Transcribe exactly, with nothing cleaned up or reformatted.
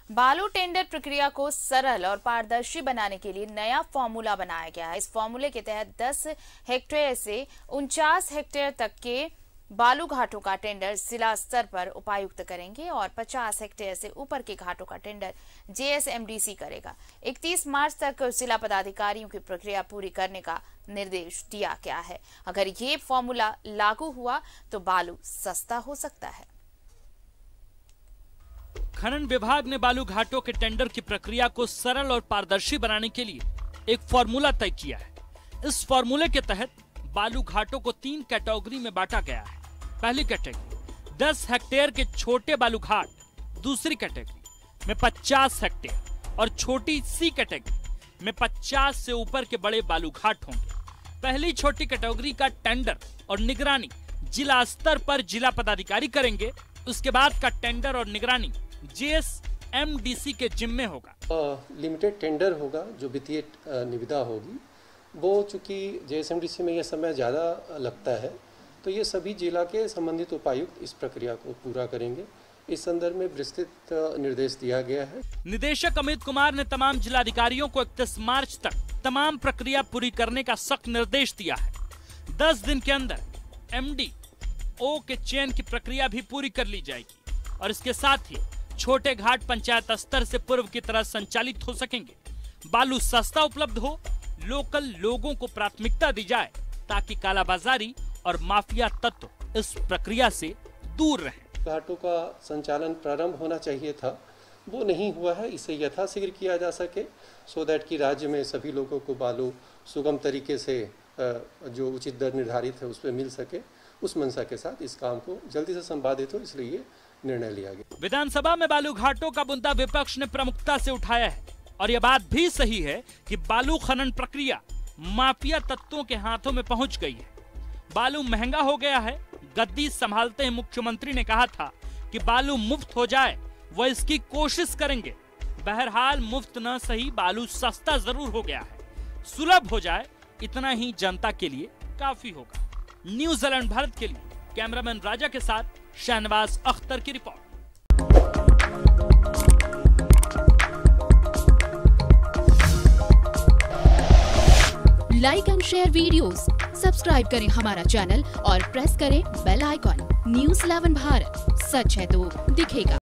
बालू टेंडर प्रक्रिया को सरल और पारदर्शी बनाने के लिए नया फॉर्मूला बनाया गया है। इस फॉर्मूले के तहत दस हेक्टेयर से उनचास हेक्टेयर तक के बालू घाटों का टेंडर जिला स्तर पर उपायुक्त करेंगे और पचास हेक्टेयर से ऊपर के घाटों का टेंडर जेएसएमडीसी करेगा। इकतीस मार्च तक जिला पदाधिकारियों की प्रक्रिया पूरी करने का निर्देश दिया गया है। अगर ये फॉर्मूला लागू हुआ तो बालू सस्ता हो सकता है। खनन विभाग ने बालू घाटों के टेंडर की प्रक्रिया को सरल और पारदर्शी बनाने के लिए एक फॉर्मूला तय किया है। इस फॉर्मूले के तहत बालू घाटों को तीन कैटेगरी में बांटा गया है। पहली कैटेगरी दस हेक्टेयर के छोटे बालू घाट, दूसरी कैटेगरी में पचास हेक्टेयर और छोटी सी कैटेगरी में पचास से ऊपर के बड़े बालू घाट होंगे। पहली छोटी कैटेगरी का टेंडर और निगरानी जिला स्तर पर जिला पदाधिकारी करेंगे। उसके बाद का टेंडर और निगरानी जेएसएमडीसी के जिम्मे होगा। लिमिटेड टेंडर होगा, जो वित्तीय निविदा होगी, वो चूंकि जेएसएमडीसी में यह समय ज़्यादा लगता है, तो ये सभी जिला के संबंधित उपायुक्त इस प्रक्रिया को पूरा करेंगे। इस संदर्भ में विस्तृत निर्देश दिया गया है। निदेशक अमित कुमार ने तमाम जिलाधिकारियों को इकतीस मार्च तक तमाम प्रक्रिया पूरी करने का सख्त निर्देश दिया है। दस दिन के अंदर एमडी ओ के चयन की प्रक्रिया भी पूरी कर ली जाएगी और इसके साथ ही छोटे घाट पंचायत स्तर से पूर्व की तरह संचालित हो सकेंगे। बालू सस्ता उपलब्ध हो, लोकल लोगों को प्राथमिकता दी जाए ताकि कालाबाजारी और माफिया तत्व इस प्रक्रिया से दूर रहें। घाटों का संचालन प्रारंभ होना चाहिए था, वो नहीं हुआ है। इसे यथाशीघ्र किया जा सके सो दैट कि राज्य में सभी लोगों को बालू सुगम तरीके से जो उचित दर निर्धारित है उस पर मिल सके। उस मंशा के साथ इस काम को जल्दी से संपादित हो, इसलिए निर्णय लिया गया। विधानसभा में बालू घाटों का मुद्दा विपक्ष ने प्रमुखता से उठाया है और यह बात भी सही है कि बालू खनन प्रक्रिया माफिया तत्वों के हाथों में पहुंच गई है। बालू महंगा हो गया है। गद्दी संभालते ही मुख्यमंत्री ने कहा था कि बालू मुफ्त हो जाए, वह इसकी कोशिश करेंगे। बहरहाल मुफ्त न सही, बालू सस्ता जरूर हो गया है। सुलभ हो जाए, इतना ही जनता के लिए काफी होगा। न्यूजीलैंड भारत के लिए कैमरामैन राजा के साथ शहनवाज अख्तर की रिपोर्ट। Like and share videos, subscribe करें हमारा चैनल और प्रेस करें bell icon. News eleven Bharat, सच है तो दिखेगा।